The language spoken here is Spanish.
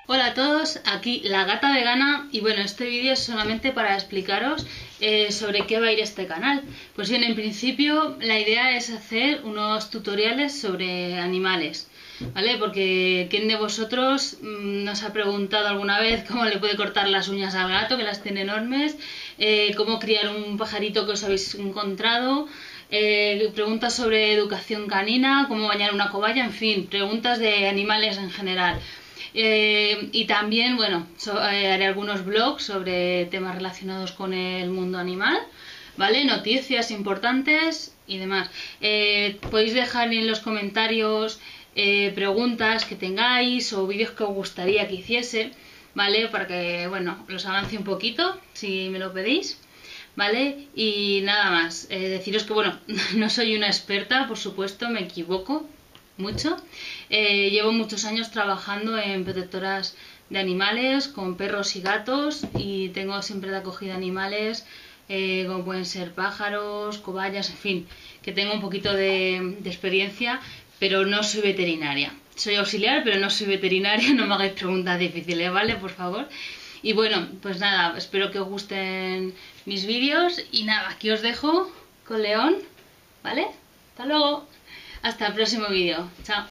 Hola a todos, aquí la gata vegana y bueno, este vídeo es solamente para explicaros sobre qué va a ir este canal. Pues bien, en principio la idea es hacer unos tutoriales sobre animales, ¿vale? Porque ¿quién de vosotros nos ha preguntado alguna vez cómo le puede cortar las uñas al gato, que las tiene enormes? ¿Cómo criar un pajarito que os habéis encontrado? Preguntas sobre educación canina, cómo bañar una cobaya, en fin, preguntas de animales en general. Y también, bueno, haré algunos blogs sobre temas relacionados con el mundo animal, ¿vale? Noticias importantes y demás. Podéis dejar en los comentarios preguntas que tengáis o vídeos que os gustaría que hiciese, ¿vale? Para que, bueno, los avance un poquito, si me lo pedís. ¿Vale? Y nada más, deciros que bueno, no soy una experta, por supuesto, me equivoco mucho. Llevo muchos años trabajando en protectoras de animales, con perros y gatos, y tengo siempre de acogida animales, como pueden ser pájaros, cobayas, en fin, que tengo un poquito de experiencia, pero no soy veterinaria. Soy auxiliar, pero no soy veterinaria, no me hagáis preguntas difíciles, ¿vale? Por favor. Y bueno, pues nada, espero que os gusten mis vídeos y nada, aquí os dejo con León, ¿vale? Hasta luego, hasta el próximo vídeo, chao.